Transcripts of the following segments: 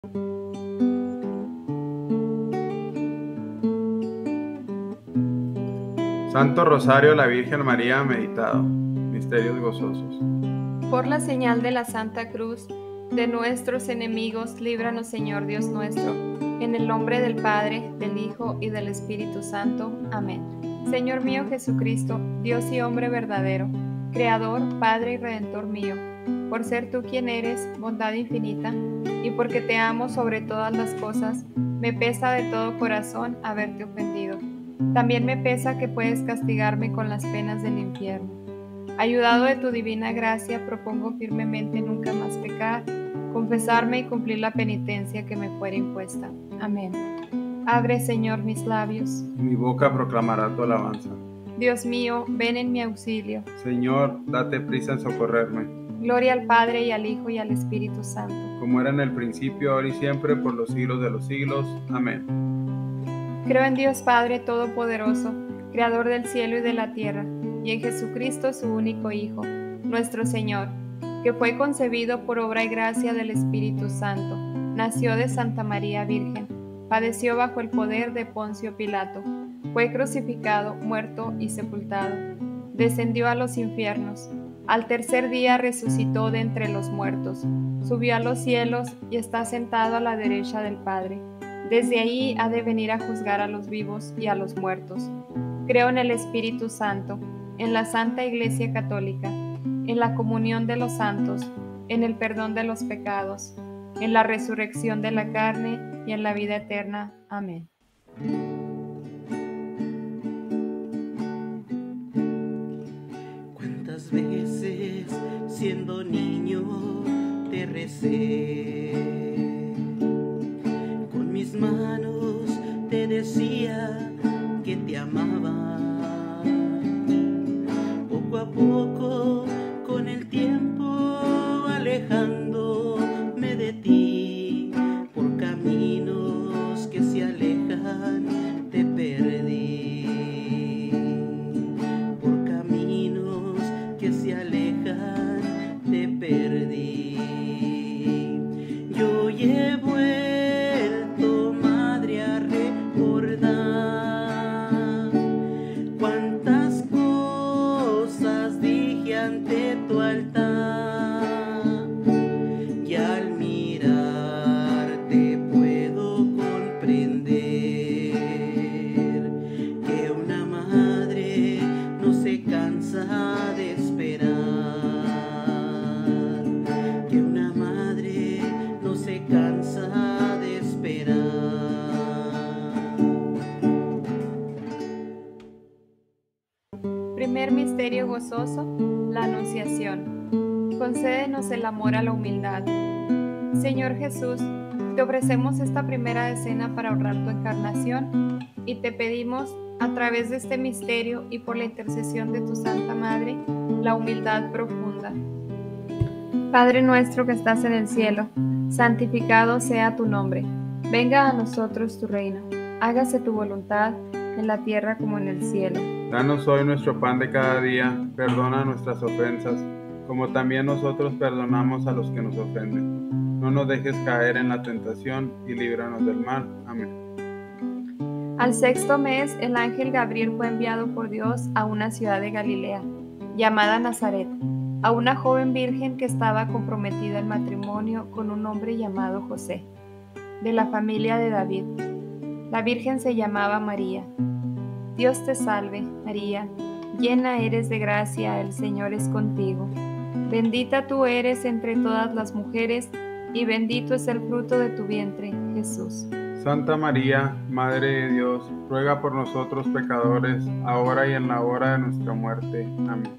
Santo Rosario, la Virgen María, meditado. Misterios gozosos. Por la señal de la Santa Cruz, de nuestros enemigos, líbranos, Señor Dios nuestro. En el nombre del Padre, del Hijo y del Espíritu Santo. Amén. Señor mío Jesucristo, Dios y hombre verdadero, Creador, Padre y Redentor mío, por ser tú quien eres, bondad infinita, y porque te amo sobre todas las cosas, me pesa de todo corazón haberte ofendido. También me pesa que puedes castigarme con las penas del infierno. Ayudado de tu divina gracia, propongo firmemente nunca más pecar, confesarme y cumplir la penitencia que me fuera impuesta. Amén. Abre, Señor, mis labios. Mi boca proclamará tu alabanza. Dios mío, ven en mi auxilio. Señor, date prisa en socorrerme. Gloria al Padre y al Hijo y al Espíritu Santo. Como era en el principio, ahora y siempre, por los siglos de los siglos. Amén. Creo en Dios Padre Todopoderoso, Creador del cielo y de la tierra, y en Jesucristo su único Hijo, nuestro Señor, que fue concebido por obra y gracia del Espíritu Santo, nació de Santa María Virgen, padeció bajo el poder de Poncio Pilato, fue crucificado, muerto y sepultado, descendió a los infiernos, al tercer día resucitó de entre los muertos, subió a los cielos y está sentado a la derecha del Padre. Desde ahí ha de venir a juzgar a los vivos y a los muertos. Creo en el Espíritu Santo, en la Santa Iglesia Católica, en la comunión de los santos, en el perdón de los pecados, en la resurrección de la carne y en la vida eterna. Amén. ¿Cuántas veces siendo niño te recé? Con mis manos te decía que te amaba. Poco a poco, con el tiempo, alejándome de ti, por caminos que se alejan, te perdí. Por caminos que se alejan, te perdí. Yo llevo cuántas cosas dije ante tu altar, y al mirarte puedo comprender que una madre no se cansa de esperar, que una madre no se cansa de esperar. Primer misterio gozoso, la Anunciación. Concédenos el amor a la humildad. Señor Jesús, te ofrecemos esta primera decena para honrar tu encarnación y te pedimos, a través de este misterio y por la intercesión de tu Santa Madre, la humildad profunda. Padre nuestro que estás en el cielo, santificado sea tu nombre. Venga a nosotros tu reino. Hágase tu voluntad en la tierra como en el cielo. Danos hoy nuestro pan de cada día, perdona nuestras ofensas, como también nosotros perdonamos a los que nos ofenden. No nos dejes caer en la tentación y líbranos del mal. Amén. Al sexto mes, el ángel Gabriel fue enviado por Dios a una ciudad de Galilea, llamada Nazaret, a una joven virgen que estaba comprometida en matrimonio con un hombre llamado José, de la familia de David. La virgen se llamaba María. Dios te salve, María, llena eres de gracia, el Señor es contigo. Bendita tú eres entre todas las mujeres, y bendito es el fruto de tu vientre, Jesús. Santa María, Madre de Dios, ruega por nosotros pecadores, ahora y en la hora de nuestra muerte. Amén.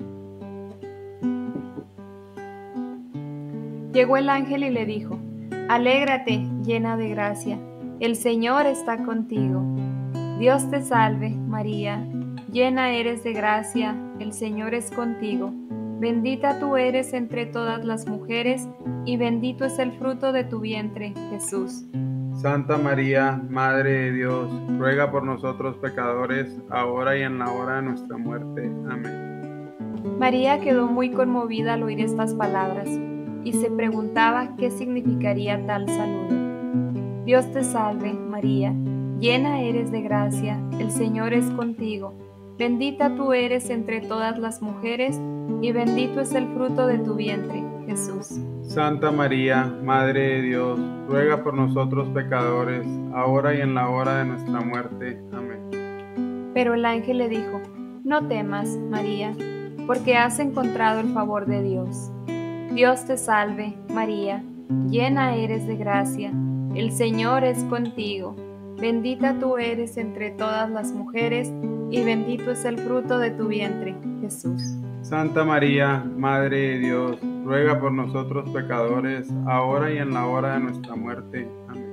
Llegó el ángel y le dijo: Alégrate, llena de gracia, el Señor está contigo. Dios te salve, María, llena eres de gracia, el Señor es contigo. Bendita tú eres entre todas las mujeres, y bendito es el fruto de tu vientre, Jesús. Santa María, Madre de Dios, ruega por nosotros pecadores, ahora y en la hora de nuestra muerte. Amén. María quedó muy conmovida al oír estas palabras, y se preguntaba qué significaría tal saludo. Dios te salve, María, llena eres de gracia, el Señor es contigo. Bendita tú eres entre todas las mujeres, y bendito es el fruto de tu vientre, Jesús. Santa María, Madre de Dios, ruega por nosotros pecadores, ahora y en la hora de nuestra muerte. Amén. Pero el ángel le dijo: no temas, María, porque has encontrado el favor de Dios. Dios te salve, María, llena eres de gracia, el Señor es contigo. Bendita tú eres entre todas las mujeres, y bendito es el fruto de tu vientre, Jesús. Santa María, Madre de Dios, ruega por nosotros pecadores, ahora y en la hora de nuestra muerte.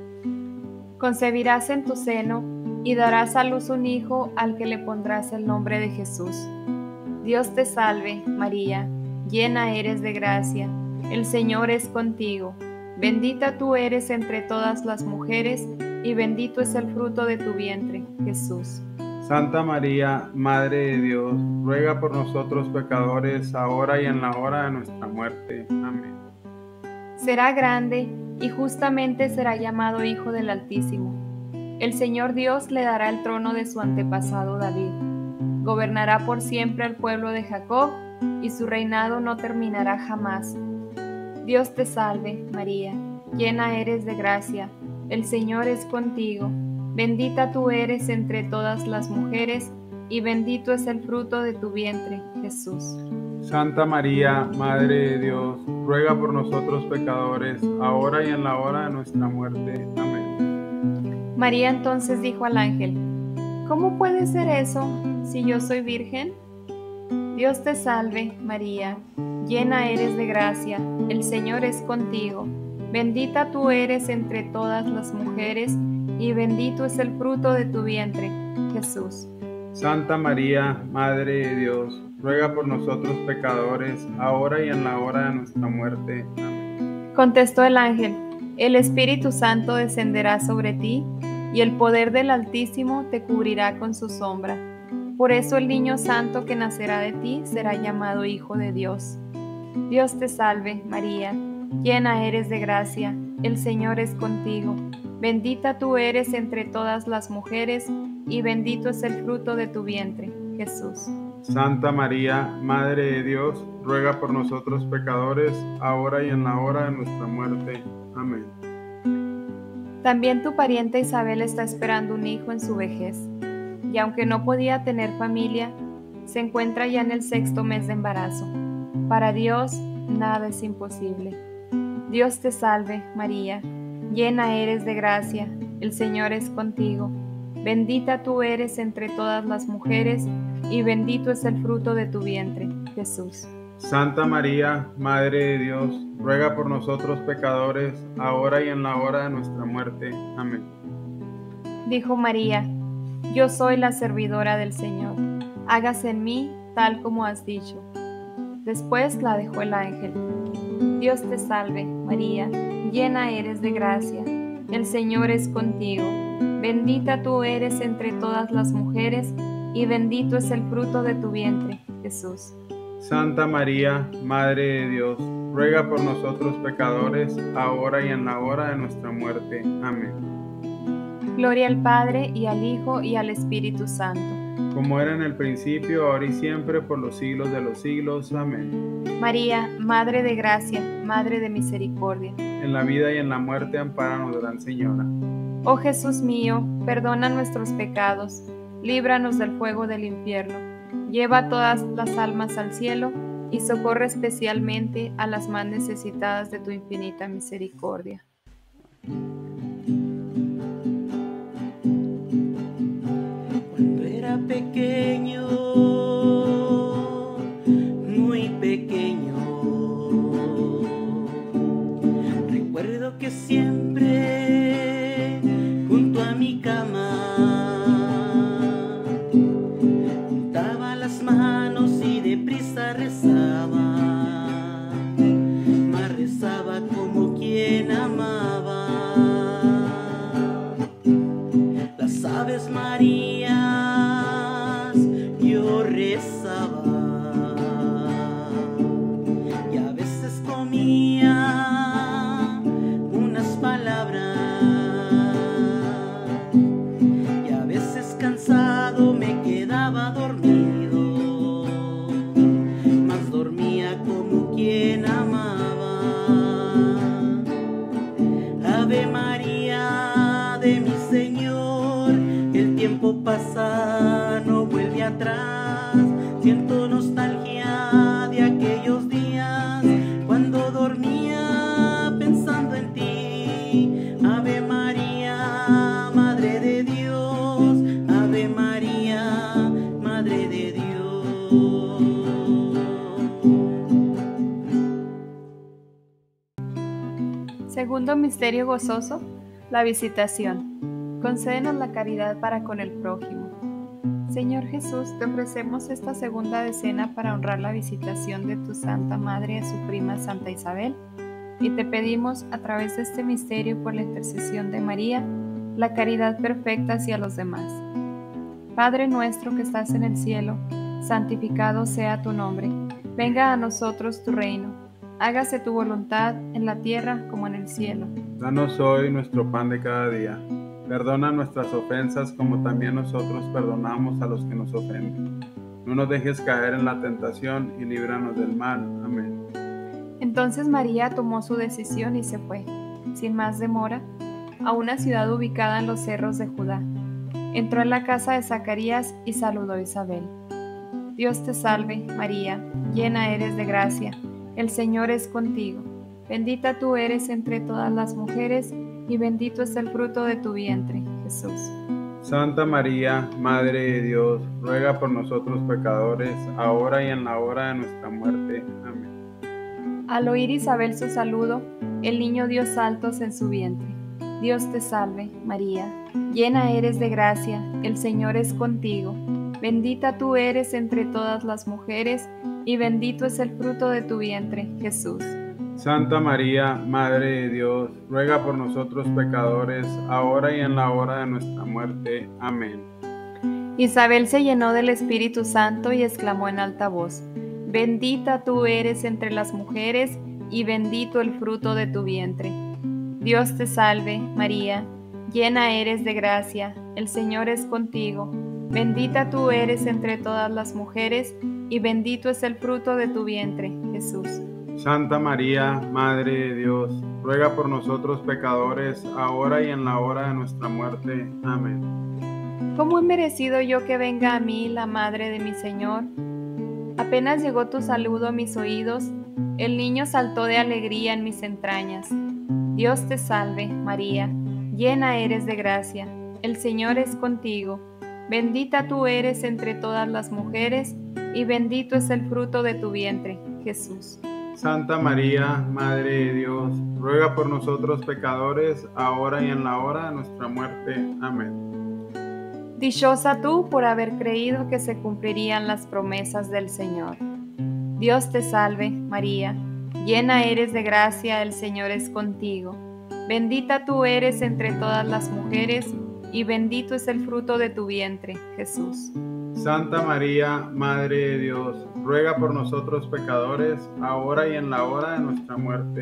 Amén. Concebirás en tu seno, y darás a luz un hijo al que le pondrás el nombre de Jesús. Dios te salve, María, llena eres de gracia, el Señor es contigo. Bendita tú eres entre todas las mujeres, y bendito es el fruto de tu vientre, Jesús. Santa María, Madre de Dios, ruega por nosotros pecadores, ahora y en la hora de nuestra muerte. Amén. Será grande, y justamente será llamado Hijo del Altísimo. El Señor Dios le dará el trono de su antepasado David. Gobernará por siempre al pueblo de Jacob, y su reinado no terminará jamás. Dios te salve, María, llena eres de gracia, el Señor es contigo. Bendita tú eres entre todas las mujeres, y bendito es el fruto de tu vientre, Jesús. Santa María, Madre de Dios, ruega por nosotros pecadores, ahora y en la hora de nuestra muerte. Amén. María entonces dijo al ángel: ¿cómo puede ser eso, si yo soy virgen? Dios te salve, María, llena eres de gracia, el Señor es contigo. Bendita tú eres entre todas las mujeres, y bendito es el fruto de tu vientre, Jesús. Santa María, Madre de Dios, ruega por nosotros pecadores, ahora y en la hora de nuestra muerte. Amén. Contestó el ángel: el Espíritu Santo descenderá sobre ti, y el poder del Altísimo te cubrirá con su sombra. Por eso el niño santo que nacerá de ti será llamado Hijo de Dios. Dios te salve, María, llena eres de gracia, el Señor es contigo. Bendita tú eres entre todas las mujeres, y bendito es el fruto de tu vientre, Jesús. Santa María, Madre de Dios, ruega por nosotros pecadores, ahora y en la hora de nuestra muerte. Amén. También tu pariente Isabel está esperando un hijo en su vejez, y aunque no podía tener familia, se encuentra ya en el 6º mes de embarazo. Para Dios, nada es imposible. Dios te salve, María, llena eres de gracia, el Señor es contigo. Bendita tú eres entre todas las mujeres, y bendito es el fruto de tu vientre, Jesús. Santa María, Madre de Dios, ruega por nosotros pecadores, ahora y en la hora de nuestra muerte. Amén. Dijo María: yo soy la servidora del Señor, hágase en mí tal como has dicho. Después la dejó el ángel. Dios te salve, María, llena eres de gracia, el Señor es contigo. Bendita tú eres entre todas las mujeres, y bendito es el fruto de tu vientre, Jesús. Santa María, Madre de Dios, ruega por nosotros pecadores, ahora y en la hora de nuestra muerte. Amén. Gloria al Padre, y al Hijo, y al Espíritu Santo. Como era en el principio, ahora y siempre, por los siglos de los siglos. Amén. María, Madre de gracia, Madre de misericordia. En la vida y en la muerte, ampáranos, Gran Señora. Oh Jesús mío, perdona nuestros pecados, líbranos del fuego del infierno, lleva todas las almas al cielo, y socorre especialmente a las más necesitadas de tu infinita misericordia. Cuando era pequeño, muy pequeño, recuerdo que siempre junto a mi cama juntaba las manos y deprisa rezaba, mas rezaba como quien ama. María de mi Señor. El tiempo pasa, no vuelve atrás. Siento nostalgia de aquellos días cuando dormía pensando en ti. Ave María, Madre de Dios. Ave María, Madre de Dios. Segundo misterio gozoso, la visitación. Concédenos la caridad para con el prójimo. Señor Jesús, te ofrecemos esta segunda decena para honrar la visitación de tu Santa Madre a su prima Santa Isabel, y te pedimos, a través de este misterio y por la intercesión de María, la caridad perfecta hacia los demás. Padre nuestro que estás en el cielo, santificado sea tu nombre. Venga a nosotros tu reino. Hágase tu voluntad en la tierra como en el cielo. Danos hoy nuestro pan de cada día. Perdona nuestras ofensas como también nosotros perdonamos a los que nos ofenden. No nos dejes caer en la tentación y líbranos del mal. Amén. Entonces María tomó su decisión y se fue, sin más demora, a una ciudad ubicada en los cerros de Judá. Entró en la casa de Zacarías y saludó a Isabel. Dios te salve, María, llena eres de gracia. El Señor es contigo. Bendita tú eres entre todas las mujeres, y bendito es el fruto de tu vientre, Jesús. Santa María, Madre de Dios, ruega por nosotros pecadores, ahora y en la hora de nuestra muerte. Amén. Al oír Isabel su saludo, el niño dio saltos en su vientre. Dios te salve, María, llena eres de gracia, el Señor es contigo. Bendita tú eres entre todas las mujeres, y bendito es el fruto de tu vientre, Jesús. Santa María, Madre de Dios, ruega por nosotros pecadores, ahora y en la hora de nuestra muerte. Amén. Isabel se llenó del Espíritu Santo y exclamó en alta voz: Bendita tú eres entre las mujeres, y bendito el fruto de tu vientre. Dios te salve, María, llena eres de gracia, el Señor es contigo. Bendita tú eres entre todas las mujeres, y bendito es el fruto de tu vientre, Jesús. Santa María, Madre de Dios, ruega por nosotros pecadores, ahora y en la hora de nuestra muerte. Amén. ¿Cómo he merecido yo que venga a mí la Madre de mi Señor? Apenas llegó tu saludo a mis oídos, el niño saltó de alegría en mis entrañas. Dios te salve, María, llena eres de gracia, el Señor es contigo. Bendita tú eres entre todas las mujeres, y bendito es el fruto de tu vientre, Jesús. Santa María, Madre de Dios, ruega por nosotros pecadores, ahora y en la hora de nuestra muerte. Amén. Dichosa tú por haber creído que se cumplirían las promesas del Señor. Dios te salve, María, llena eres de gracia, el Señor es contigo. Bendita tú eres entre todas las mujeres, y bendito es el fruto de tu vientre, Jesús. Santa María, Madre de Dios, ruega por nosotros pecadores, ahora y en la hora de nuestra muerte.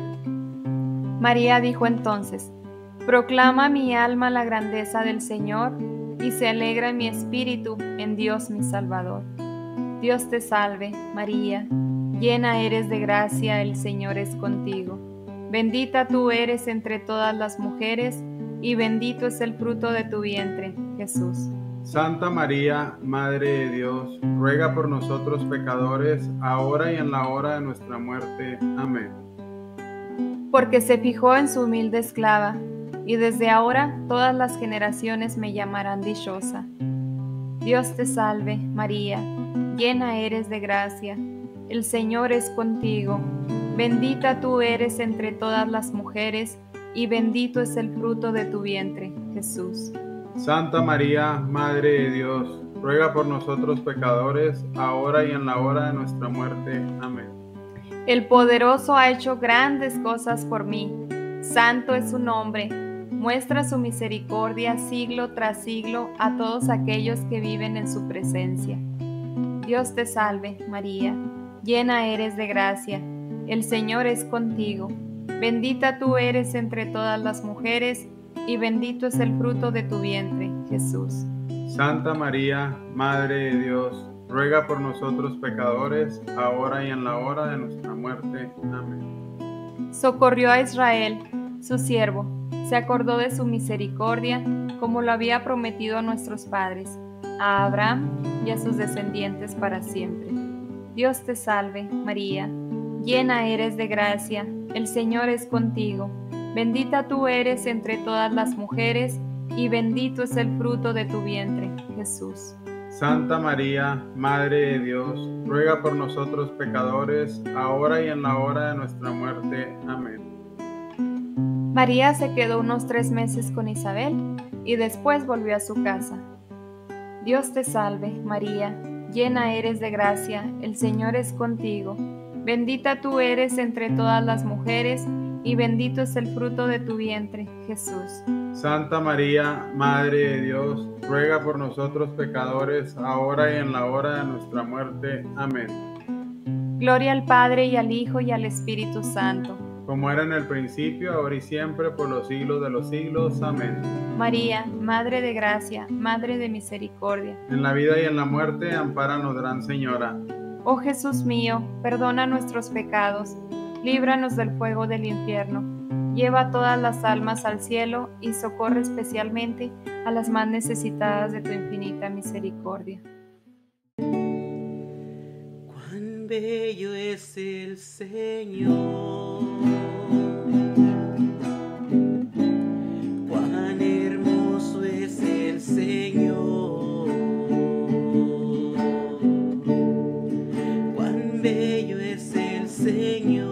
Amén. María dijo entonces: Proclama mi alma la grandeza del Señor, y se alegra mi espíritu en Dios mi Salvador. Dios te salve, María, llena eres de gracia, el Señor es contigo. Bendita tú eres entre todas las mujeres, y bendito es el fruto de tu vientre, Jesús. Santa María, Madre de Dios, ruega por nosotros pecadores, ahora y en la hora de nuestra muerte. Amén. Porque se fijó en su humilde esclava, y desde ahora todas las generaciones me llamarán dichosa. Dios te salve, María, llena eres de gracia, el Señor es contigo. Bendita tú eres entre todas las mujeres, y bendito es el fruto de tu vientre, Jesús. Santa María, Madre de Dios, ruega por nosotros pecadores, ahora y en la hora de nuestra muerte. Amén. El poderoso ha hecho grandes cosas por mí. Santo es su nombre. Muestra su misericordia siglo tras siglo a todos aquellos que viven en su presencia. Dios te salve, María, llena eres de gracia. El Señor es contigo. Bendita tú eres entre todas las mujeres, y bendito es el fruto de tu vientre, Jesús. Santa María, Madre de Dios, ruega por nosotros pecadores, ahora y en la hora de nuestra muerte. Amén. Socorrió a Israel, su siervo, se acordó de su misericordia, como lo había prometido a nuestros padres, a Abraham y a sus descendientes para siempre. Dios te salve, María, llena eres de gracia, el Señor es contigo. Bendita tú eres entre todas las mujeres, y bendito es el fruto de tu vientre, Jesús. Santa María, Madre de Dios, ruega por nosotros pecadores, ahora y en la hora de nuestra muerte. Amén. María se quedó unos 3 meses con Isabel y después volvió a su casa. Dios te salve, María, llena eres de gracia, el Señor es contigo. Bendita tú eres entre todas las mujeres, y bendito es el fruto de tu vientre, Jesús. Santa María, Madre de Dios, ruega por nosotros pecadores, ahora y en la hora de nuestra muerte. Amén. Gloria al Padre, y al Hijo, y al Espíritu Santo. Como era en el principio, ahora y siempre, por los siglos de los siglos. Amén. María, Madre de gracia, Madre de misericordia. En la vida y en la muerte, ampáranos, Gran Señora. Oh Jesús mío, perdona nuestros pecados, líbranos del fuego del infierno, lleva todas las almas al cielo y socorre especialmente a las más necesitadas de tu infinita misericordia. Cuán bello es el Señor, cuán hermoso es el Señor, cuán bello es el Señor.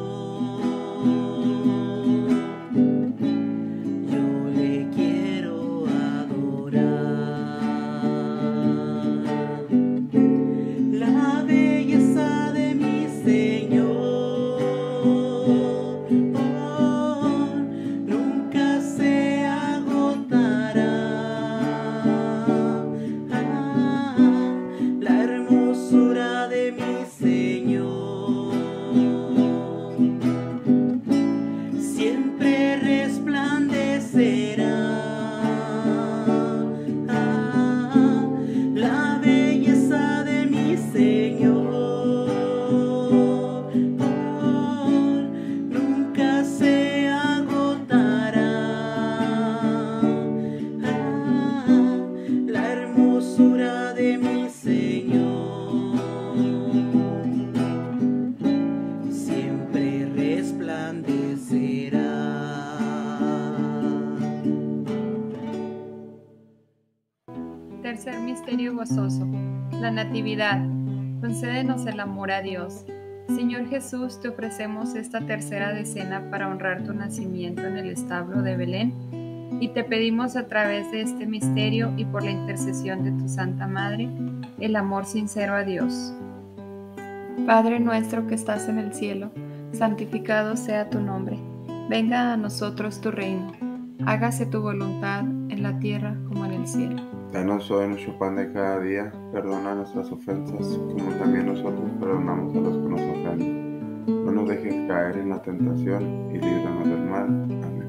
Tercer misterio gozoso, la Natividad. Concédenos el amor a Dios. Señor Jesús, te ofrecemos esta tercera decena para honrar tu nacimiento en el establo de Belén, y te pedimos a través de este misterio y por la intercesión de tu Santa Madre, el amor sincero a Dios. Padre nuestro que estás en el cielo, santificado sea tu nombre. Venga a nosotros tu reino. Hágase tu voluntad en la tierra como en el cielo. Danos hoy nuestro pan de cada día, perdona nuestras ofensas, como también nosotros perdonamos a los que nos ofenden. No nos dejes caer en la tentación y líbranos del mal. Amén.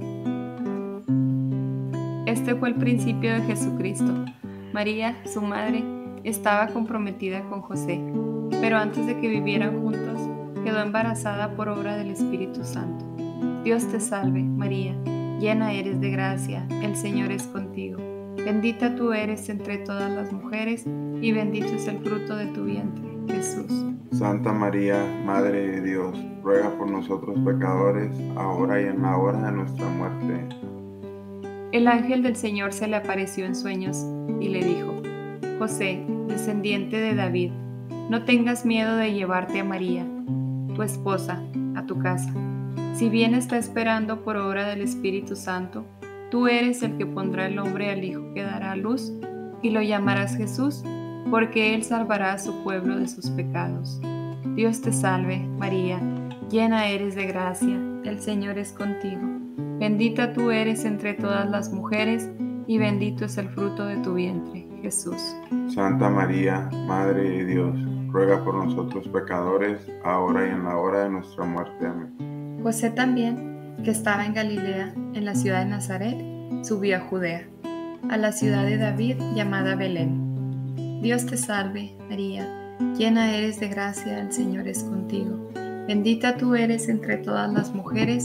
Este fue el principio de Jesucristo. María, su madre, estaba comprometida con José, pero antes de que vivieran juntos, quedó embarazada por obra del Espíritu Santo. Dios te salve, María, llena eres de gracia, el Señor es contigo. Bendita tú eres entre todas las mujeres, y bendito es el fruto de tu vientre, Jesús. Santa María, Madre de Dios, ruega por nosotros pecadores, ahora y en la hora de nuestra muerte. El ángel del Señor se le apareció en sueños y le dijo: José, descendiente de David, no tengas miedo de llevarte a María, tu esposa, a tu casa. Si bien está esperando por obra del Espíritu Santo, tú eres el que pondrá el nombre al hijo que dará a luz, y lo llamarás Jesús, porque él salvará a su pueblo de sus pecados. Dios te salve, María, llena eres de gracia, el Señor es contigo. Bendita tú eres entre todas las mujeres, y bendito es el fruto de tu vientre, Jesús. Santa María, Madre de Dios, ruega por nosotros pecadores, ahora y en la hora de nuestra muerte. Amén. José también, que estaba en Galilea, en la ciudad de Nazaret, subió a Judea, a la ciudad de David llamada Belén. Dios te salve, María, llena eres de gracia, el Señor es contigo. Bendita tú eres entre todas las mujeres,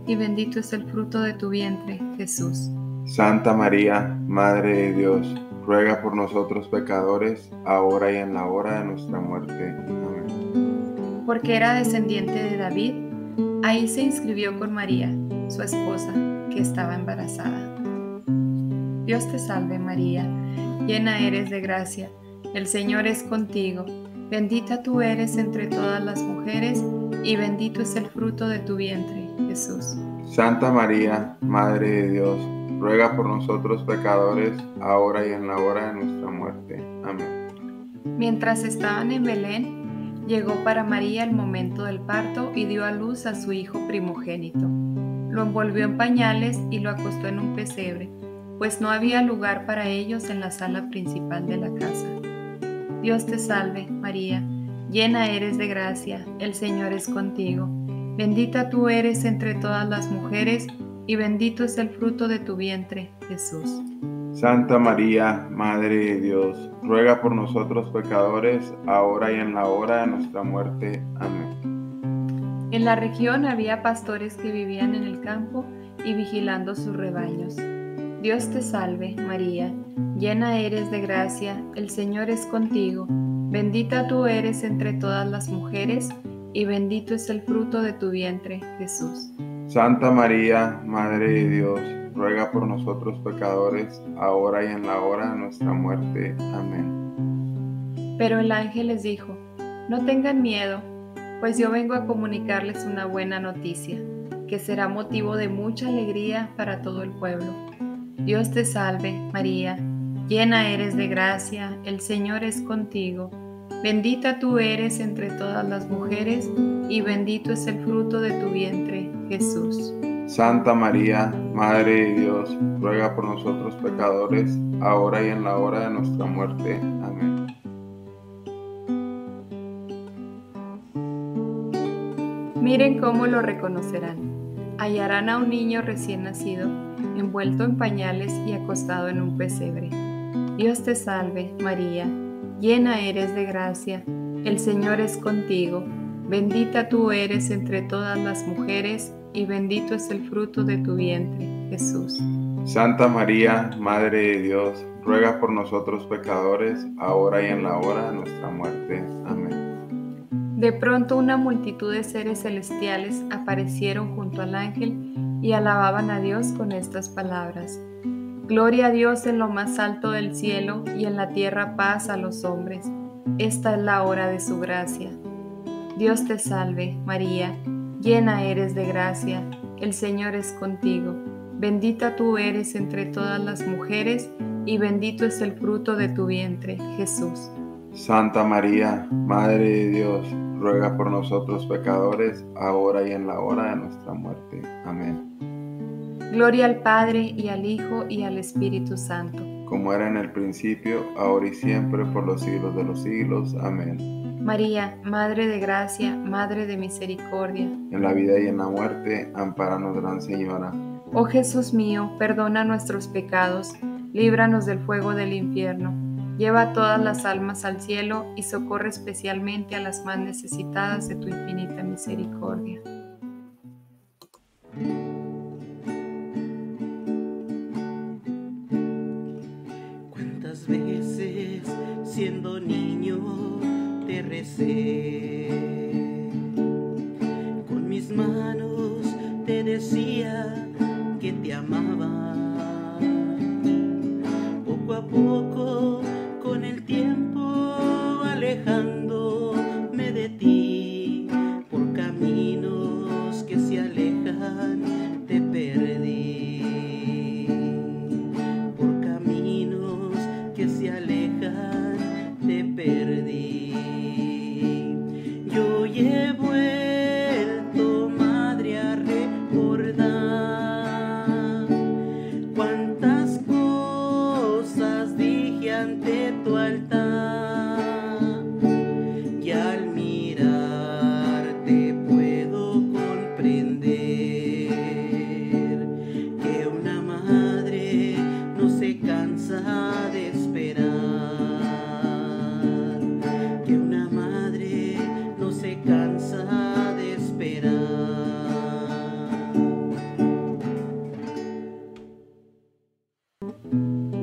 y bendito es el fruto de tu vientre, Jesús. Santa María, Madre de Dios, ruega por nosotros pecadores, ahora y en la hora de nuestra muerte. Amén. Porque era descendiente de David, ahí se inscribió con María, su esposa, que estaba embarazada. Dios te salve María, llena eres de gracia, el Señor es contigo, bendita tú eres entre todas las mujeres, y bendito es el fruto de tu vientre, Jesús. Santa María, Madre de Dios, ruega por nosotros pecadores, ahora y en la hora de nuestra muerte. Amén. Mientras estaban en Belén, llegó para María el momento del parto y dio a luz a su hijo primogénito. Lo envolvió en pañales y lo acostó en un pesebre, pues no había lugar para ellos en la sala principal de la casa. Dios te salve, María, llena eres de gracia, el Señor es contigo. Bendita tú eres entre todas las mujeres, y bendito es el fruto de tu vientre, Jesús. Santa María, Madre de Dios, ruega por nosotros pecadores, ahora y en la hora de nuestra muerte. Amén. En la región había pastores que vivían en el campo y vigilando sus rebaños. Dios te salve, María, llena eres de gracia, el Señor es contigo. Bendita tú eres entre todas las mujeres, y bendito es el fruto de tu vientre, Jesús. Santa María, Madre de Dios, ruega por nosotros pecadores, ahora y en la hora de nuestra muerte. Amén. Pero el ángel les dijo, no tengan miedo, pues yo vengo a comunicarles una buena noticia, que será motivo de mucha alegría para todo el pueblo. Dios te salve, María, llena eres de gracia, el Señor es contigo. Bendita tú eres entre todas las mujeres, y bendito es el fruto de tu vientre, Jesús. Santa María, Madre de Dios, ruega por nosotros pecadores, ahora y en la hora de nuestra muerte. Amén. Miren cómo lo reconocerán. Hallarán a un niño recién nacido, envuelto en pañales y acostado en un pesebre. Dios te salve, María, llena eres de gracia, el Señor es contigo. Bendita tú eres entre todas las mujeres, y bendito es el fruto de tu vientre, Jesús. Santa María, Madre de Dios, ruega por nosotros pecadores, ahora y en la hora de nuestra muerte. Amén. De pronto una multitud de seres celestiales aparecieron junto al ángel y alababan a Dios con estas palabras. Gloria a Dios en lo más alto del cielo, y en la tierra paz a los hombres. Esta es la hora de su gracia. Dios te salve, María, llena eres de gracia, el Señor es contigo. Bendita tú eres entre todas las mujeres, y bendito es el fruto de tu vientre, Jesús. Santa María, Madre de Dios, ruega por nosotros pecadores, ahora y en la hora de nuestra muerte. Amén. Gloria al Padre, y al Hijo, y al Espíritu Santo. Como era en el principio, ahora y siempre, por los siglos de los siglos. Amén. María, Madre de gracia, Madre de misericordia. En la vida y en la muerte, ampáranos, Gran Señora. Oh Jesús mío, perdona nuestros pecados, líbranos del fuego del infierno. Lleva todas las almas al cielo y socorre especialmente a las más necesitadas de tu infinita misericordia. ¿Cuántas veces siendo niño te recé? Con mis manos te decía que te amaba. Poco a poco, con el tiempo, alejándome de ti, por caminos que se alejan, te perdí. Por caminos que se alejan, te perdí.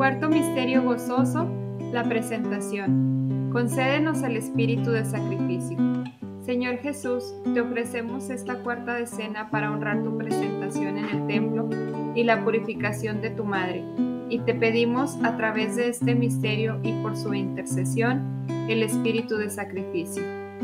cuarto misterio gozoso, la presentación. Concédenos el espíritu de sacrificio. Señor Jesús, te ofrecemos esta cuarta decena para honrar tu presentación en el templo y la purificación de tu madre, y te pedimos a través de este misterio y por su intercesión el espíritu de sacrificio.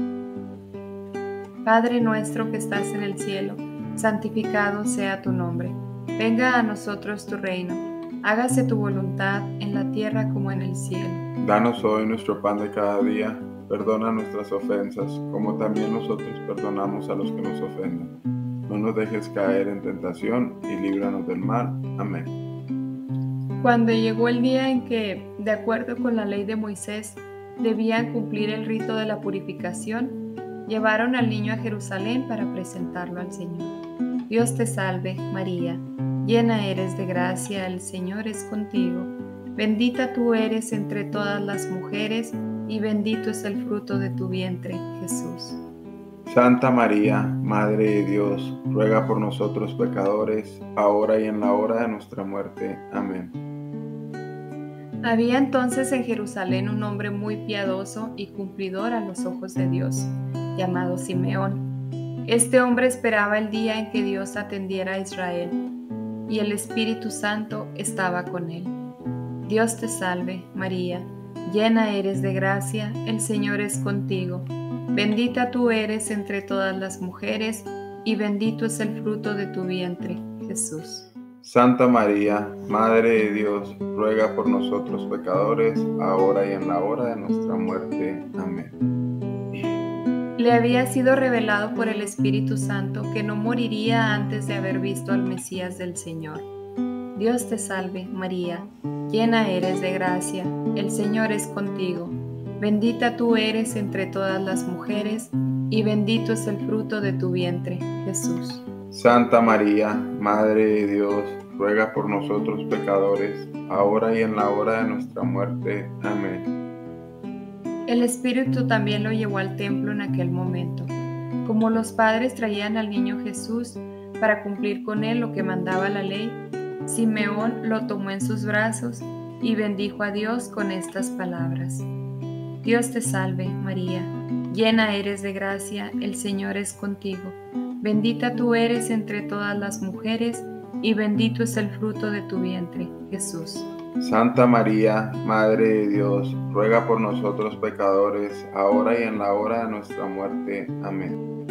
Padre nuestro que estás en el cielo, santificado sea tu nombre. Venga a nosotros tu reino. Hágase tu voluntad en la tierra como en el cielo. Danos hoy nuestro pan de cada día. Perdona nuestras ofensas, como también nosotros perdonamos a los que nos ofenden. No nos dejes caer en tentación y líbranos del mal. Amén. Cuando llegó el día en que, de acuerdo con la ley de Moisés, debían cumplir el rito de la purificación, llevaron al niño a Jerusalén para presentarlo al Señor. Dios te salve, María, llena eres de gracia, el Señor es contigo. Bendita tú eres entre todas las mujeres, y bendito es el fruto de tu vientre, Jesús. Santa María, Madre de Dios, ruega por nosotros pecadores, ahora y en la hora de nuestra muerte. Amén. Había entonces en Jerusalén un hombre muy piadoso y cumplidor a los ojos de Dios, llamado Simeón. Este hombre esperaba el día en que Dios atendiera a Israel, y el Espíritu Santo estaba con él. Dios te salve, María, llena eres de gracia, el Señor es contigo. Bendita tú eres entre todas las mujeres, y bendito es el fruto de tu vientre, Jesús. Santa María, Madre de Dios, ruega por nosotros pecadores, ahora y en la hora de nuestra muerte. Amén. Le había sido revelado por el Espíritu Santo que no moriría antes de haber visto al Mesías del Señor. Dios te salve, María, llena eres de gracia, el Señor es contigo. Bendita tú eres entre todas las mujeres, y bendito es el fruto de tu vientre, Jesús. Santa María, Madre de Dios, ruega por nosotros pecadores, ahora y en la hora de nuestra muerte. Amén. El Espíritu también lo llevó al templo en aquel momento. Como los padres traían al niño Jesús para cumplir con él lo que mandaba la ley, Simeón lo tomó en sus brazos y bendijo a Dios con estas palabras. Dios te salve, María, llena eres de gracia, el Señor es contigo. Bendita tú eres entre todas las mujeres, y bendito es el fruto de tu vientre, Jesús. Santa María, Madre de Dios, ruega por nosotros pecadores, ahora y en la hora de nuestra muerte. Amén.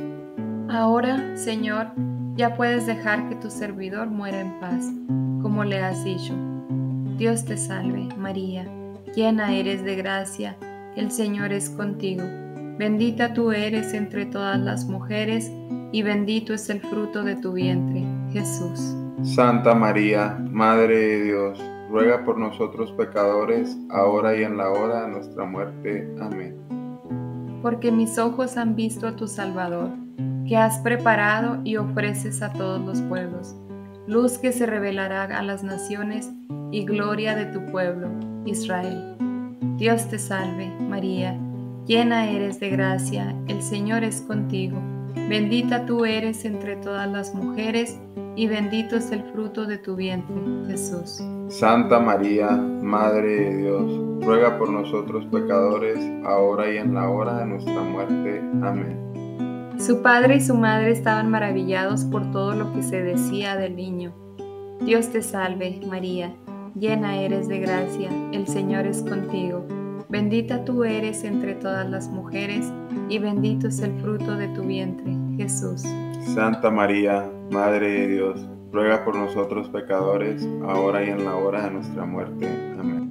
Ahora, Señor, ya puedes dejar que tu servidor muera en paz, como le has dicho. Dios te salve, María, llena eres de gracia, el Señor es contigo. Bendita tú eres entre todas las mujeres, y bendito es el fruto de tu vientre, Jesús. Santa María, Madre de Dios, ruega por nosotros pecadores, ahora y en la hora de nuestra muerte. Amén. Porque mis ojos han visto a tu Salvador, que has preparado y ofreces a todos los pueblos, luz que se revelará a las naciones y gloria de tu pueblo, Israel. Dios te salve, María, llena eres de gracia, el Señor es contigo. Bendita tú eres entre todas las mujeres, y bendito es el fruto de tu vientre, Jesús. Santa María, Madre de Dios, ruega por nosotros pecadores, ahora y en la hora de nuestra muerte. Amén. Su padre y su madre estaban maravillados por todo lo que se decía del niño. Dios te salve, María, llena eres de gracia, el Señor es contigo. Bendita tú eres entre todas las mujeres, y bendito es el fruto de tu vientre, Jesús. Santa María, Madre de Dios, ruega por nosotros pecadores, ahora y en la hora de nuestra muerte. Amén.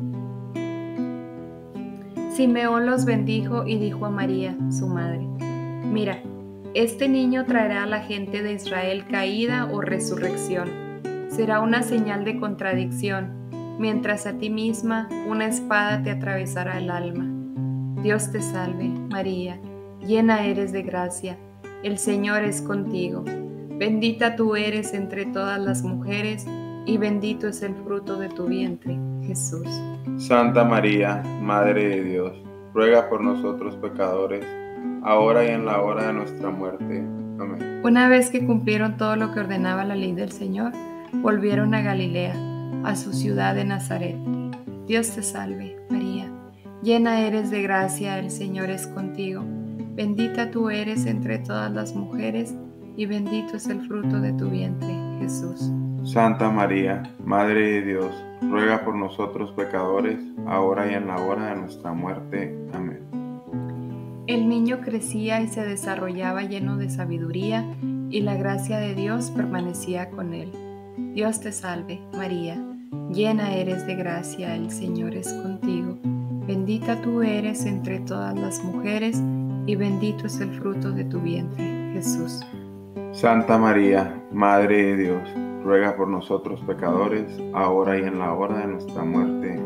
Simeón los bendijo y dijo a María, su madre: Mira, este niño traerá a la gente de Israel caída o resurrección. Será una señal de contradicción, mientras a ti misma una espada te atravesará el alma. Dios te salve, María, llena eres de gracia, el Señor es contigo. Bendita tú eres entre todas las mujeres, y bendito es el fruto de tu vientre, Jesús. Santa María, Madre de Dios, ruega por nosotros pecadores, ahora y en la hora de nuestra muerte. Amén. Una vez que cumplieron todo lo que ordenaba la ley del Señor, volvieron a Galilea, a su ciudad de Nazaret. Dios te salve, María, llena eres de gracia, el Señor es contigo. Bendita tú eres entre todas las mujeres, y bendito es el fruto de tu vientre, Jesús. Santa María, Madre de Dios, ruega por nosotros pecadores, ahora y en la hora de nuestra muerte. Amén. El niño crecía y se desarrollaba lleno de sabiduría, y la gracia de Dios permanecía con él. Dios te salve, María, llena eres de gracia, el Señor es contigo. Bendita tú eres entre todas las mujeres, y bendito es el fruto de tu vientre, Jesús. Santa María, Madre de Dios, ruega por nosotros pecadores, ahora y en la hora de nuestra muerte.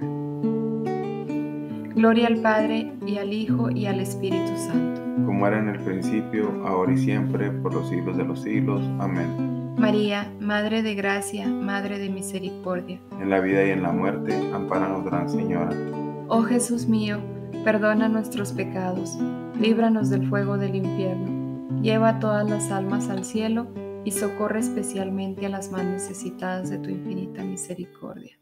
Amén. Gloria al Padre, y al Hijo, y al Espíritu Santo. Como era en el principio, ahora y siempre, por los siglos de los siglos. Amén. María, Madre de gracia, Madre de misericordia. En la vida y en la muerte, ampáranos, Gran Señora. Oh Jesús mío, perdona nuestros pecados, líbranos del fuego del infierno, lleva todas las almas al cielo y socorre especialmente a las más necesitadas de tu infinita misericordia.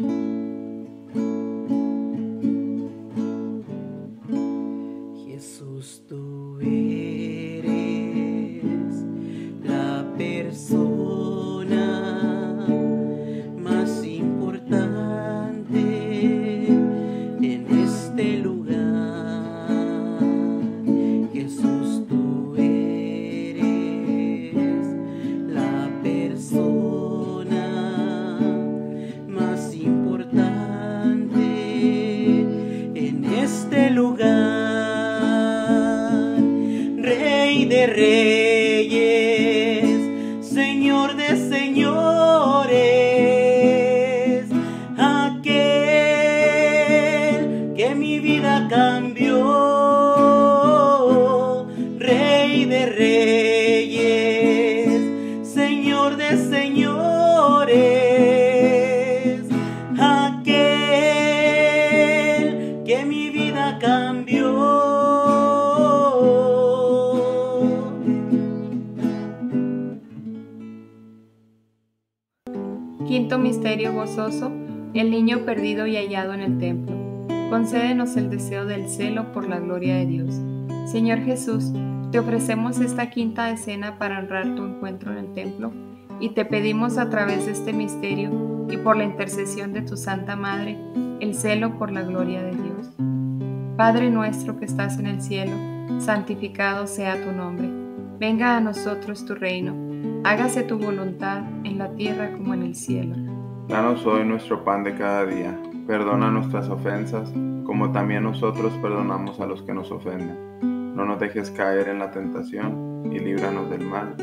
Jesús, tú eres la persona más importante en este lugar. Jesús, tú eres la persona más importante en este lugar. Rey de reyes, Señor de señores, aquel que mi vida cambió. Rey de reyes, Señor de señores, aquel que mi vida cambió. Quinto misterio gozoso, el niño perdido y hallado en el templo. Concédenos el deseo del celo por la gloria de Dios. Señor Jesús, te ofrecemos esta quinta escena para honrar tu encuentro en el templo y te pedimos a través de este misterio y por la intercesión de tu Santa Madre, el celo por la gloria de Dios. Padre nuestro que estás en el cielo, santificado sea tu nombre. Venga a nosotros tu reino. Hágase tu voluntad en la tierra como en el cielo. Danos hoy nuestro pan de cada día. Perdona nuestras ofensas, como también nosotros perdonamos a los que nos ofenden. No nos dejes caer en la tentación y líbranos del mal.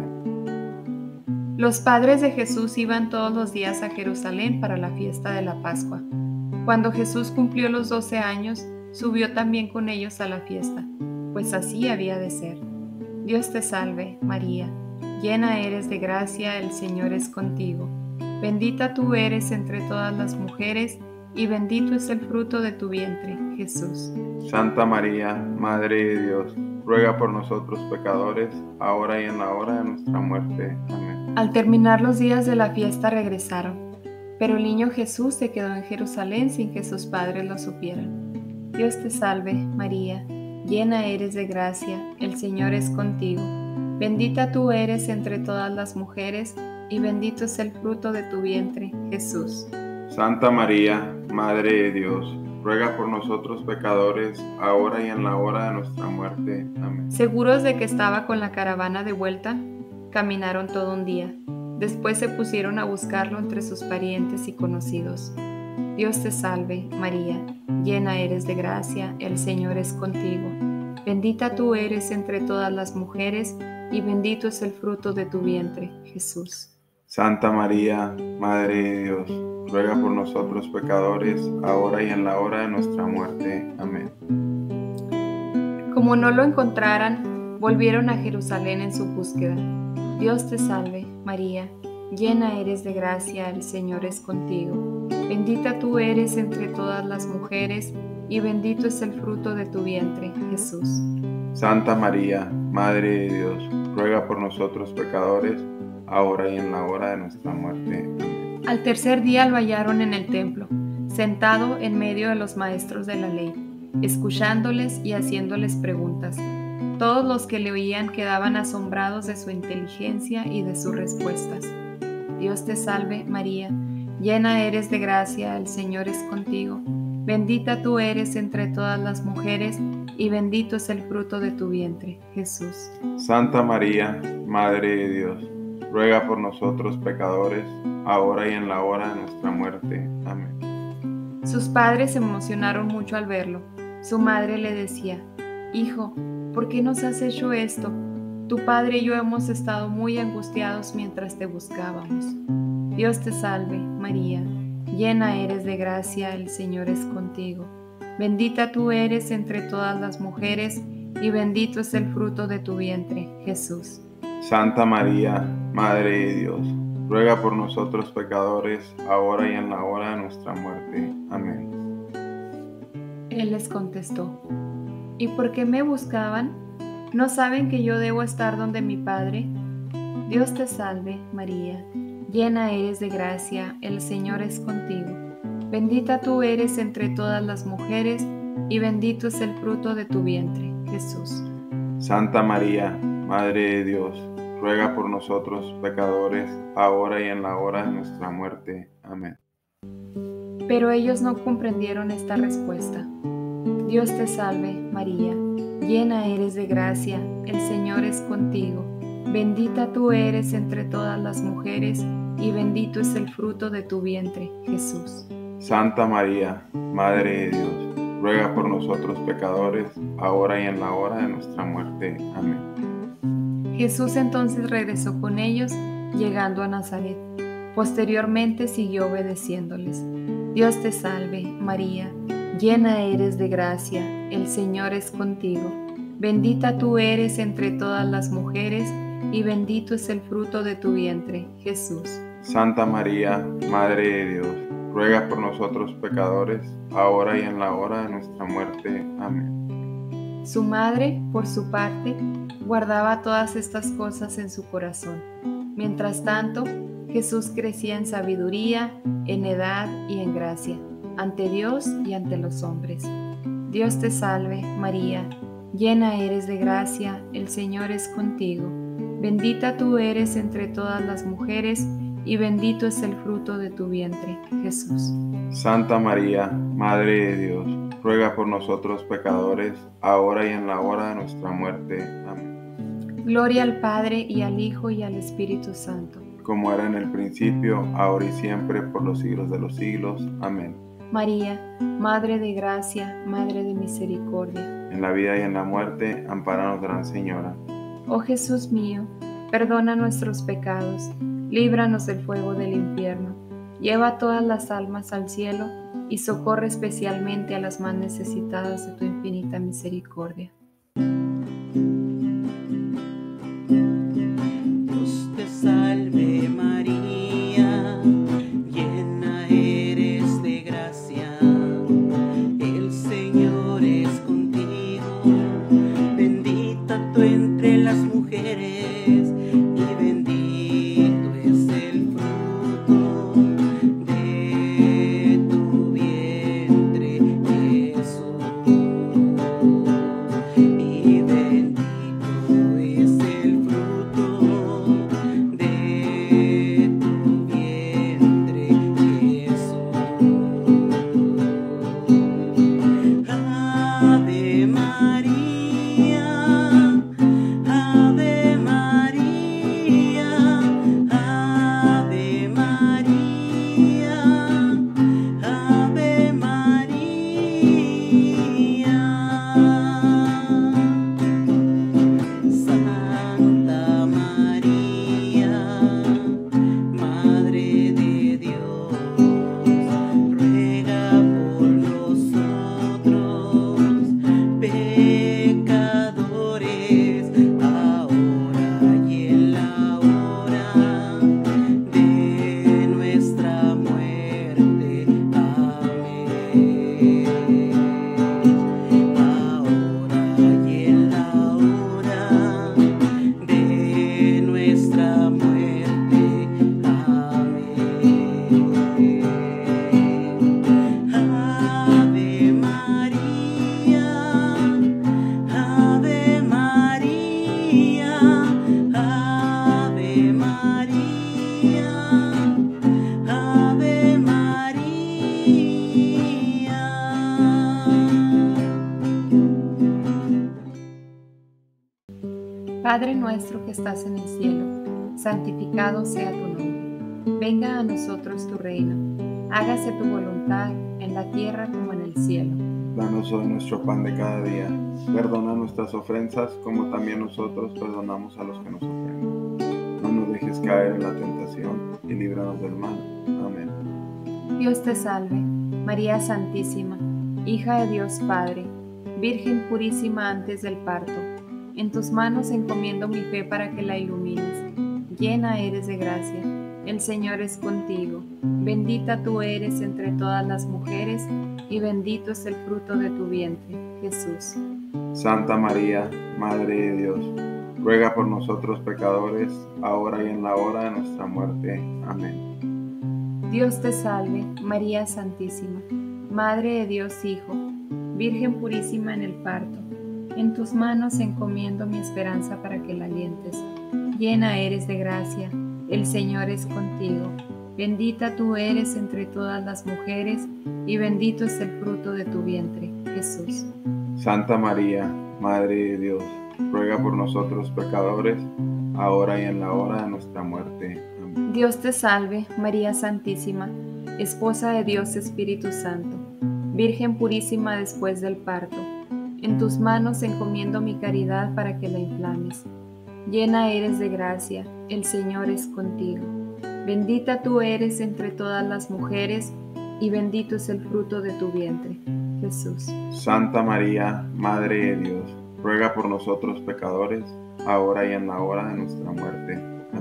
Amén. Los padres de Jesús iban todos los días a Jerusalén para la fiesta de la Pascua. Cuando Jesús cumplió los 12 años, subió también con ellos a la fiesta, pues así había de ser. Dios te salve, María, llena eres de gracia, el Señor es contigo. Bendita tú eres entre todas las mujeres, y bendito es el fruto de tu vientre, Jesús. Santa María, Madre de Dios, ruega por nosotros pecadores, ahora y en la hora de nuestra muerte. Amén. Al terminar los días de la fiesta regresaron, pero el niño Jesús se quedó en Jerusalén sin que sus padres lo supieran. Dios te salve, María, llena eres de gracia, el Señor es contigo. Bendita tú eres entre todas las mujeres, y bendito es el fruto de tu vientre, Jesús. Santa María, Madre de Dios, ruega por nosotros pecadores, ahora y en la hora de nuestra muerte. Amén. Seguros de que estaba con la caravana de vuelta, caminaron todo un día. Después se pusieron a buscarlo entre sus parientes y conocidos. Dios te salve, María, llena eres de gracia, el Señor es contigo. Bendita tú eres entre todas las mujeres, y bendito es el fruto de tu vientre, Jesús. Santa María, Madre de Dios, ruega por nosotros pecadores, ahora y en la hora de nuestra muerte. Amén. Como no lo encontraran, volvieron a Jerusalén en su búsqueda. Dios te salve, María, llena eres de gracia, el Señor es contigo. Bendita tú eres entre todas las mujeres, y bendito es el fruto de tu vientre, Jesús. Santa María, Madre de Dios, ruega por nosotros pecadores, ahora y en la hora de nuestra muerte. Amén. Al tercer día lo hallaron en el templo, sentado en medio de los maestros de la ley, escuchándoles y haciéndoles preguntas. Todos los que le oían quedaban asombrados de su inteligencia y de sus respuestas. Dios te salve, María, llena eres de gracia, el Señor es contigo. Bendita tú eres entre todas las mujeres, y bendito es el fruto de tu vientre, Jesús. Santa María, Madre de Dios, ruega por nosotros pecadores, ahora y en la hora de nuestra muerte. Amén. Sus padres se emocionaron mucho al verlo. Su madre le decía: Hijo, ¿por qué nos has hecho esto? Tu padre y yo hemos estado muy angustiados mientras te buscábamos. Dios te salve, María, llena eres de gracia, el Señor es contigo. Bendita tú eres entre todas las mujeres, y bendito es el fruto de tu vientre, Jesús. Santa María, Madre de Dios, ruega por nosotros pecadores, ahora y en la hora de nuestra muerte. Amén. Él les contestó: ¿Y por qué me buscaban? ¿No saben que yo debo estar donde mi Padre? Dios te salve, María, llena eres de gracia, el Señor es contigo. Bendita tú eres entre todas las mujeres, y bendito es el fruto de tu vientre, Jesús. Santa María, Madre de Dios, ruega por nosotros pecadores, ahora y en la hora de nuestra muerte. Amén. Pero ellos no comprendieron esta respuesta. Dios te salve, María, llena eres de gracia, el Señor es contigo. Bendita tú eres entre todas las mujeres, y bendito es el fruto de tu vientre, Jesús. Santa María, Madre de Dios, ruega por nosotros pecadores, ahora y en la hora de nuestra muerte. Amén. Jesús entonces regresó con ellos, llegando a Nazaret. Posteriormente siguió obedeciéndoles. Dios te salve, María, llena eres de gracia, el Señor es contigo. Bendita tú eres entre todas las mujeres, y bendito es el fruto de tu vientre, Jesús. Santa María, Madre de Dios, ruega por nosotros pecadores, ahora y en la hora de nuestra muerte. Amén. Su madre, por su parte, guardaba todas estas cosas en su corazón. Mientras tanto, Jesús crecía en sabiduría, en edad y en gracia, ante Dios y ante los hombres. Dios te salve, María, llena eres de gracia, el Señor es contigo. Bendita tú eres entre todas las mujeres, y bendito es el fruto de tu vientre, Jesús. Santa María, Madre de Dios, ruega por nosotros pecadores, ahora y en la hora de nuestra muerte. Amén. Gloria al Padre, y al Hijo, y al Espíritu Santo. Como era en el principio, ahora y siempre, por los siglos de los siglos. Amén. María, Madre de gracia, Madre de misericordia. En la vida y en la muerte, ampáranos, Gran Señora. Oh Jesús mío, perdona nuestros pecados, líbranos del fuego del infierno, lleva todas las almas al cielo y socorre especialmente a las más necesitadas de tu infinita misericordia. Dios te salve María, llena eres de gracia, el Señor es contigo, bendita tú entre las mujeres, y bendito es el fruto de tu vientre, Jesús. Padre nuestro que estás en el cielo, santificado sea tu nombre. Venga a nosotros tu reino. Hágase tu voluntad en la tierra como en el cielo. Danos hoy nuestro pan de cada día. Perdona nuestras ofensas como también nosotros perdonamos a los que nos ofenden. No nos dejes caer en la tentación y líbranos del mal. Amén. Dios te salve, María Santísima, hija de Dios Padre, Virgen purísima antes del parto. En tus manos encomiendo mi fe para que la ilumines. Llena eres de gracia, el Señor es contigo. Bendita tú eres entre todas las mujeres, y bendito es el fruto de tu vientre, Jesús. Santa María, Madre de Dios, ruega por nosotros pecadores, ahora y en la hora de nuestra muerte. Amén. Dios te salve, María Santísima, Madre de Dios Hijo, Virgen purísima en el parto. En tus manos encomiendo mi esperanza para que la alientes. Llena eres de gracia, el Señor es contigo. Bendita tú eres entre todas las mujeres, y bendito es el fruto de tu vientre, Jesús. Santa María, Madre de Dios, ruega por nosotros pecadores, ahora y en la hora de nuestra muerte. Amén. Dios te salve, María Santísima, Esposa de Dios Espíritu Santo, Virgen purísima después del parto. En tus manos encomiendo mi caridad para que la inflames. Llena eres de gracia, el Señor es contigo. Bendita tú eres entre todas las mujeres, y bendito es el fruto de tu vientre, Jesús. Santa María, Madre de Dios, ruega por nosotros pecadores, ahora y en la hora de nuestra muerte.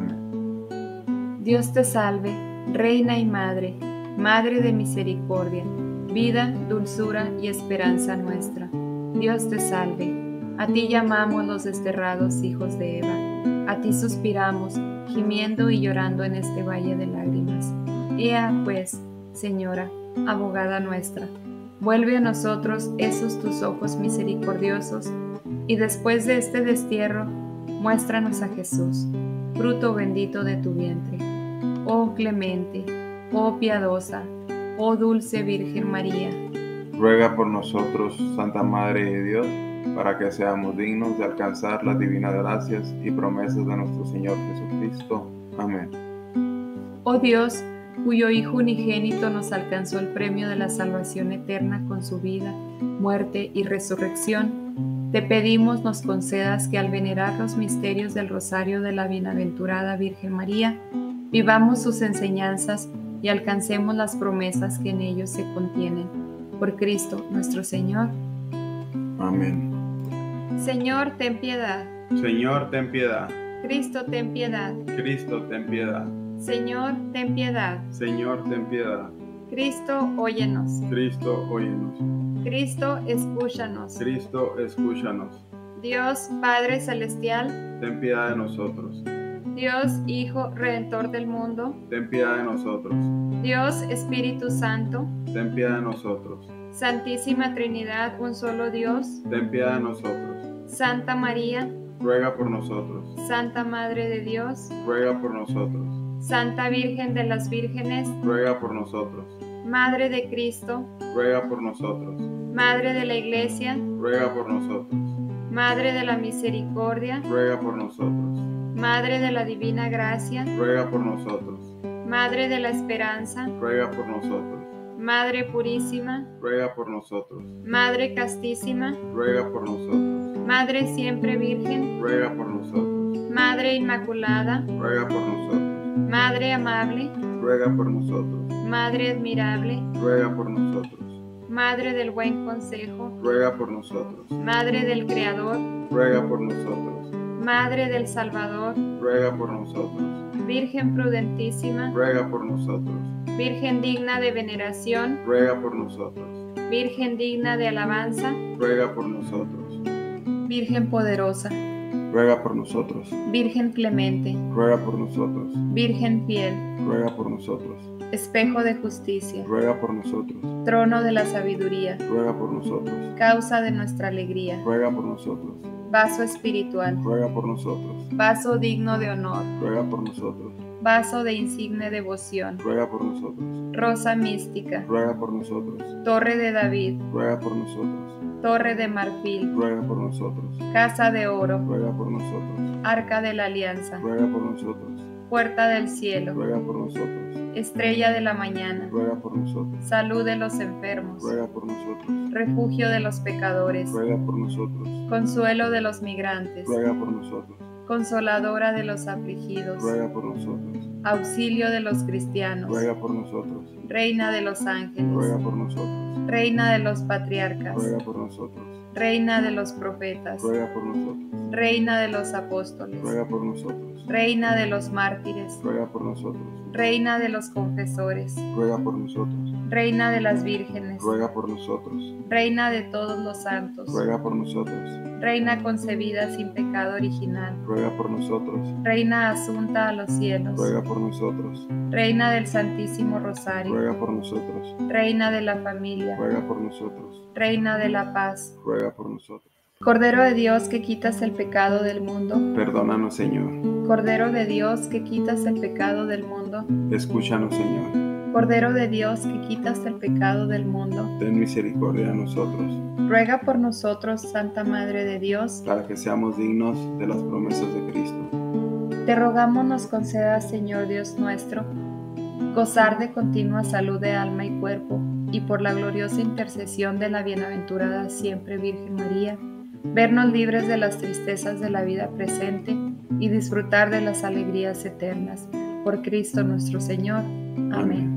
Amén. Dios te salve, Reina y Madre, Madre de misericordia, vida, dulzura y esperanza nuestra. Dios te salve, a ti llamamos los desterrados hijos de Eva, a ti suspiramos, gimiendo y llorando en este valle de lágrimas. Ea pues, Señora, abogada nuestra, vuelve a nosotros esos tus ojos misericordiosos, y después de este destierro, muéstranos a Jesús, fruto bendito de tu vientre. Oh clemente, oh piadosa, oh dulce Virgen María, Ruega por nosotros, Santa Madre de Dios, para que seamos dignos de alcanzar las divinas gracias y promesas de nuestro Señor Jesucristo. Amén. oh Dios, cuyo Hijo unigénito nos alcanzó el premio de la salvación eterna con su vida, muerte y resurrección, te pedimos nos concedas que al venerar los misterios del rosario de la bienaventurada Virgen María, vivamos sus enseñanzas y alcancemos las promesas que en ellos se contienen. Por Cristo nuestro Señor. Amén. Señor, ten piedad. Señor, ten piedad. Cristo, ten piedad. Cristo, ten piedad. Señor, ten piedad. Señor, ten piedad. Cristo, óyenos. Cristo, óyenos. Cristo, escúchanos. Cristo, escúchanos. Dios, Padre Celestial, Ten piedad de nosotros. Dios, Hijo, Redentor del mundo, Ten piedad de nosotros. Dios, Espíritu Santo, Ten piedad de nosotros. Santísima Trinidad, un solo Dios, Ten piedad de nosotros. Santa María, Ruega por nosotros. Santa Madre de Dios, Ruega por nosotros. Santa Virgen de las Vírgenes, Ruega por nosotros. Madre de Cristo, Ruega por nosotros. Madre de la Iglesia, Ruega por nosotros. Madre de la Misericordia, Ruega por nosotros. Madre de la Divina Gracia, Ruega por nosotros. Madre de la Esperanza, Ruega por nosotros. Madre Purísima, Ruega por nosotros. Madre Castísima, Ruega por nosotros. Madre Siempre Virgen, Ruega por nosotros. Madre Inmaculada, Ruega por nosotros. Madre Amable, Ruega por nosotros. Madre Admirable, Ruega por nosotros. Madre del Buen Consejo, Ruega por nosotros. Madre del Creador, Ruega por nosotros. Madre del Salvador, Ruega por nosotros. Virgen prudentísima, Ruega por nosotros. Virgen digna de veneración, Ruega por nosotros. Virgen digna de alabanza, Ruega por nosotros. Virgen poderosa, Ruega por nosotros. Virgen clemente, Ruega por nosotros. Virgen fiel, Ruega por nosotros. espejo de justicia, Ruega por nosotros. trono de la sabiduría, Ruega por nosotros. causa de nuestra alegría, Ruega por nosotros. vaso espiritual, Ruega por nosotros. vaso digno de honor, Ruega por nosotros. vaso de insigne devoción, Ruega por nosotros. rosa mística, Ruega por nosotros. torre de David, Ruega por nosotros. Torre de marfil, ruega por nosotros. Casa de oro, Ruega por nosotros. Arca de la alianza, Ruega por nosotros. Puerta del cielo, Ruega por nosotros. Estrella de la mañana, Ruega por nosotros. Salud de los enfermos, Ruega por nosotros. Refugio de los pecadores, Ruega por nosotros. Consuelo de los migrantes, Ruega por nosotros. Consoladora de los afligidos, Ruega por nosotros. Auxilio de los cristianos, Ruega por nosotros. Reina de los ángeles, Ruega por nosotros. Reina de los patriarcas, Ruega por nosotros. Reina de los profetas, Ruega por nosotros. Reina de los apóstoles, Ruega por nosotros. Reina de los mártires, Ruega por nosotros. Reina de los confesores, Ruega por nosotros. Reina de las vírgenes, Ruega por nosotros. Reina de todos los santos, Ruega por nosotros. Reina concebida sin pecado original, Ruega por nosotros. Reina asunta a los cielos, Ruega por nosotros. Reina del Santísimo Rosario, Ruega por nosotros. Reina de la familia, Ruega por nosotros. Reina de la paz, Ruega por nosotros. Cordero de Dios que quitas el pecado del mundo, Perdónanos, Señor. Cordero de Dios que quitas el pecado del mundo, Escúchanos, Señor. Cordero de Dios que quitas el pecado del mundo, Ten misericordia de nosotros, ruega por nosotros, Santa Madre de Dios. para que seamos dignos de las promesas de Cristo. Te rogamos nos concedas, Señor Dios nuestro, gozar de continua salud de alma y cuerpo, y por la gloriosa intercesión de la bienaventurada siempre Virgen María, vernos libres de las tristezas de la vida presente y disfrutar de las alegrías eternas. Por Cristo nuestro Señor. Amén.